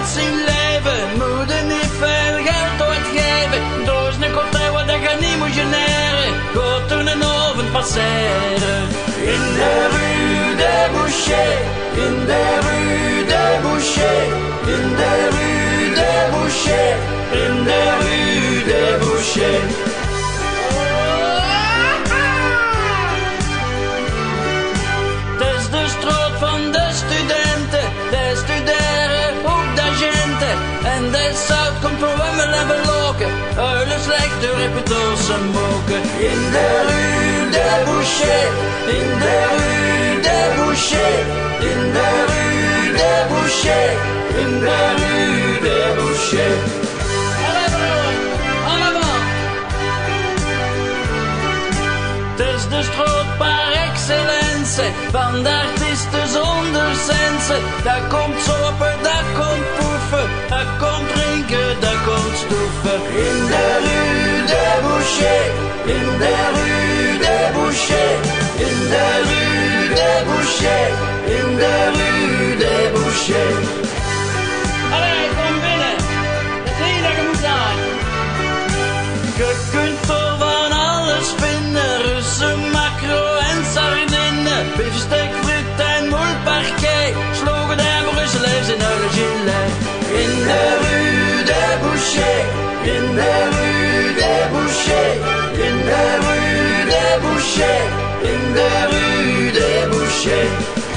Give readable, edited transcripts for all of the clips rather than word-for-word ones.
zijn leven. Moeder niet veel geld uitgeven. Dus een cocktail wat je niet moet generen. Gaat toen een oven passeren. In de rue des Bouchers, in de rue des Bouchers, in de rue des Bouchers, in de rue des Bouchers. Het is de straat van de studenten, de studeren ook de agenten. En de zout komt voor Wemmel en Beloken, huilen slecht door reputers en moken. In de rue des Bouchers, in de rue des Bouchers, in de rue des Bouchers, in de rue des Bouchers. Allemaal! Het is de straat par excellence van de artiesten zonder sensen. Dat komt sopen, dat komt poefen, dat komt drinken, dat komt stoeven. In de rue des Bouchers, in de rue des Bouchers, in de rue des Bouchers, in de rue des Bouchers. Allee, kom binnen. Dat is hier dat je moet zijn. Je kunt er van alles vinden, Russen, macro en sardine, biefstek, friet en moule parquet, slogen en Brusselaars in huile gilet. In de rue des Bouchers, in de rue des Bouchers, in de rue des Bouchers, in de rue des Bouchers.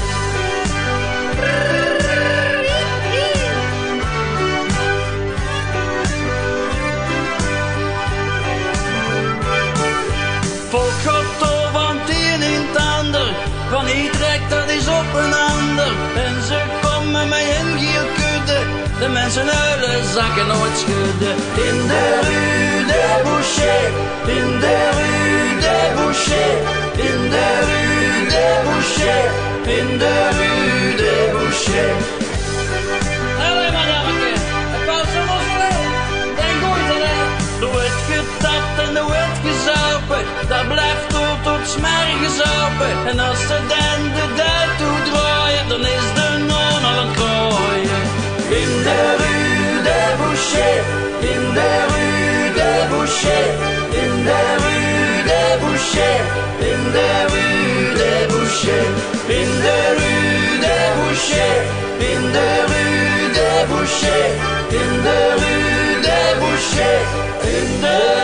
Volk gaat door van het een in het ander, van Utrecht dat is op een ander. En ze komen met een gielkudde, de mensen huilen, zakken nooit schudden. In de rue des Bouchers, in de rue des Bouchers, in de rue des Bouchers, in de rue des Bouchers. Allee madameke, het was zo mooi, denk goed aan hè. Er wordt getapt en er wordt gezopen, dat blijft tot smergen open. En als ze dan de duit toedraaien, dan is de non al aan het kraaien. In de rue des Bouchers, in de rue des Bouchers, in de rue des Bouchers, in de rue des Bouchers, in de rue des Bouchers, in de rue des Bouchers, in de rue des Bouchers, in de